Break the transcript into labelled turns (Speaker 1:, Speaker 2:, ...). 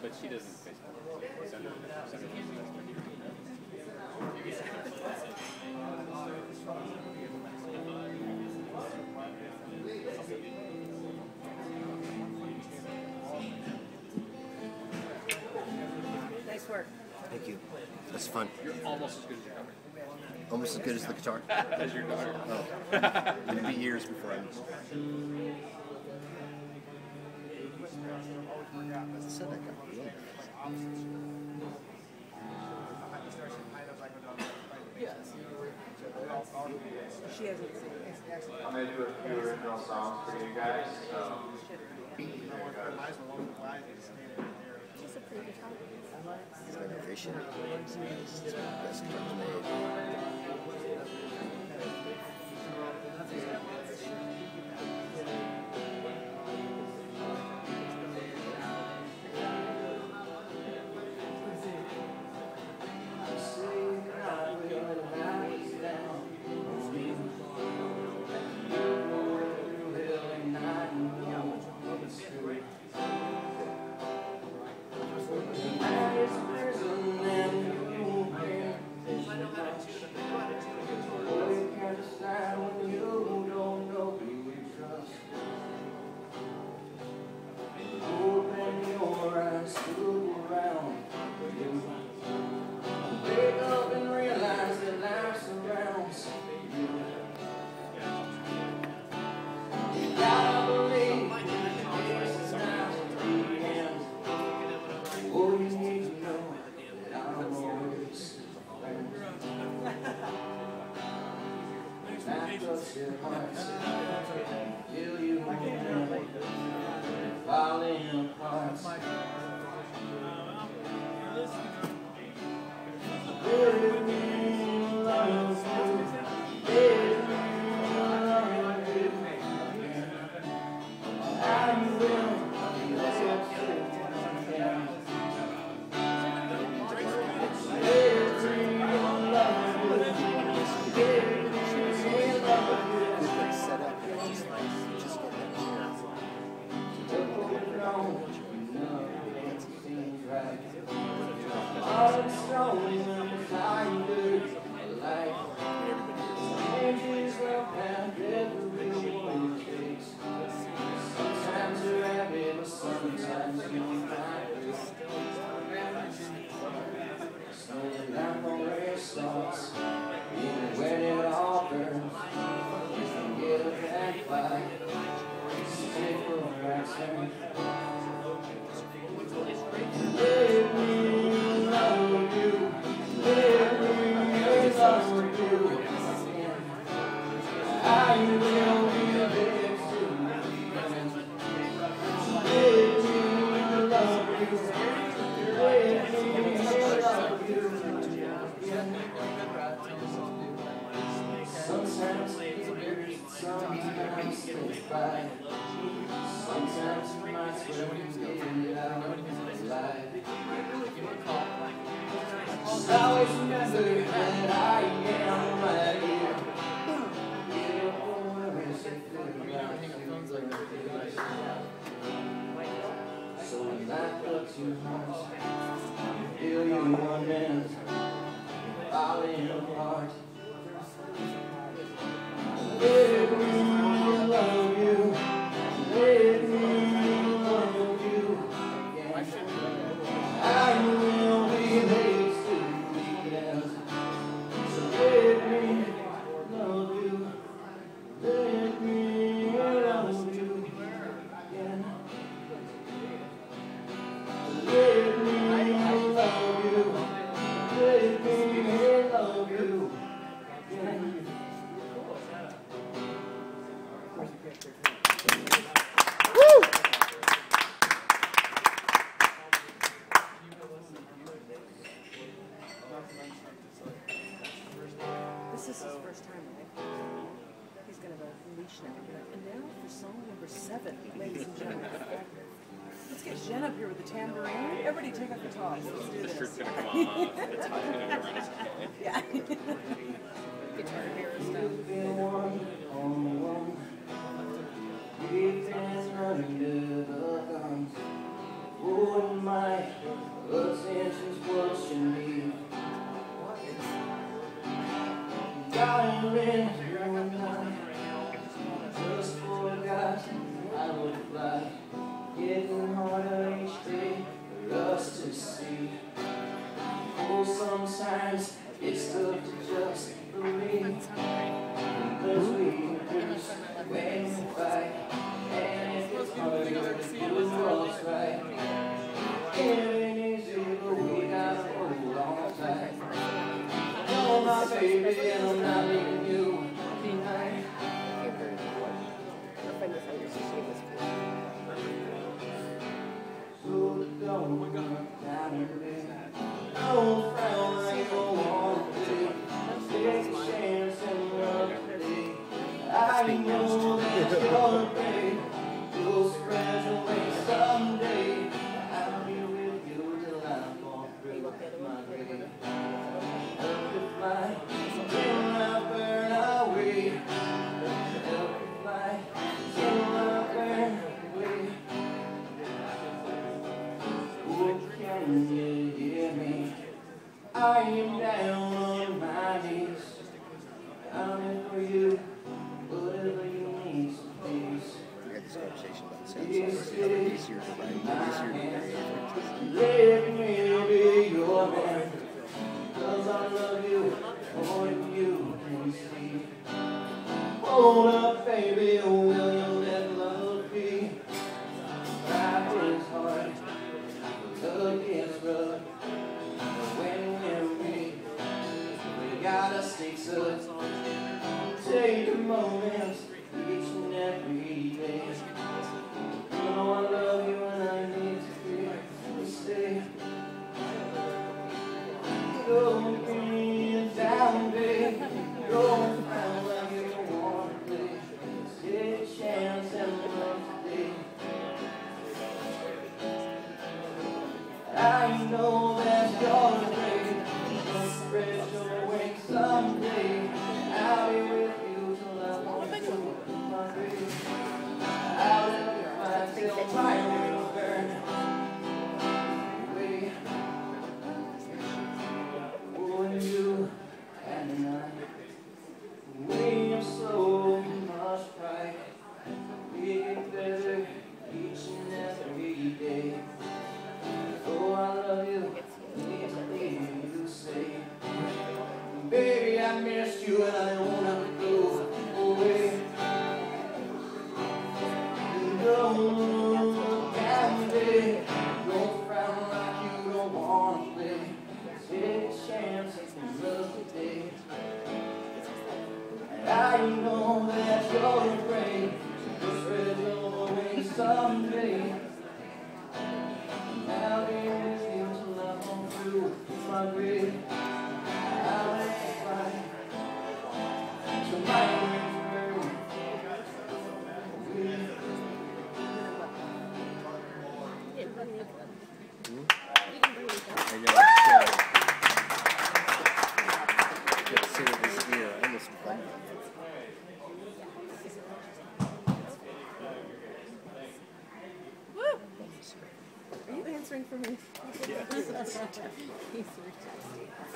Speaker 1: but she doesn't basically send her.
Speaker 2: Nice work.
Speaker 3: Thank you. That's fun.
Speaker 1: You're almost as good as your daughter.
Speaker 3: Almost as good as the guitar.
Speaker 1: As your daughter.
Speaker 3: Oh. It'll be years before I miss it. As I said, I got real.
Speaker 2: She hasn't seen it.
Speaker 4: I'm going to do a few original songs for you guys. So.
Speaker 2: She's a pretty guitar.
Speaker 3: It's like a vision. It's the best guitars made.
Speaker 5: Always remember that I am right here. So when life cuts you hard, feel you one minute, falling apart. Let me love you. Let me love you again. I will be there.
Speaker 2: This is his first time, right? He's going to have a leash now. And now for song number 7, ladies and gentlemen. Let's get Jen up here with the tambourine. Everybody take off your tops. Let's do this.
Speaker 1: The shirt's going to come off. The tie's going to go around his head.
Speaker 2: Yeah. Guitar hero stuff.
Speaker 5: We've been under the guns. Oh my, attention's what you need. Darling, you and I, just forgot I would fly. Getting harder each day for us to see. Oh, sometimes it's tough to just believe, because we lose when we fight, and if it's harder to do what's right. It ain't easy, but we gotta hold on tight. You're my baby, and I'm not leaving you tonight. So don't look down at me. Don't frown like you don't want to. Take a chance and love today. I know that you're brave. You'll graduate someday. I'll be with you till I fall through my grave. Help to fly till I burn away. Help to fly till I burn away. Oh, can you hear me? I am down on my knees. I'm in for you, whatever you need, so please.
Speaker 3: We had this conversation about the sound songs. How they're easier to write, easier to create.
Speaker 5: Let me be your man, 'cause I love you more than you can see. Hold up, baby, will you let love be? Life is hard, love gets rough. When we meet, we gotta stay tough. Take a moment each and every day. You know I love you and I need to stay. Don't be down, babe. Don't frown like you don't wanna play. Take a chance and love today. I know that you're brave. Don't spread your wings someday. I'll be with you till I want to my grave. I'll let you fight till my wings burn away. Oh, and you and I, we have so much pride. We get better each and every day. Oh, I love you, need to hear you say, baby, I missed you and I don't want to go away. Don't look at me, don't frown like you don't want to play. Take a chance and love today. And I know that you're afraid to spread your wings someday. I'll be with you till I come through my grave. I'll let you fight till my wings burn.
Speaker 3: I know, let's see what this here. I almost bumped it.
Speaker 2: Are you answering for me?
Speaker 1: Yeah.
Speaker 2: He's